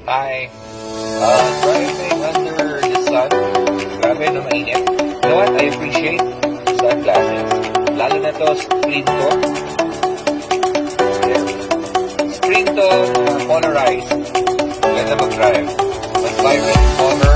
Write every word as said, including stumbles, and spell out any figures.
Hi. Uh, driving under the sun. Grabe na mainit. You know what? I appreciate sunglasses. Lalo na to, Sprinto. Yeah. Sprinto, uh, polarized. Ganda mag-drive. Mag-vibrant color.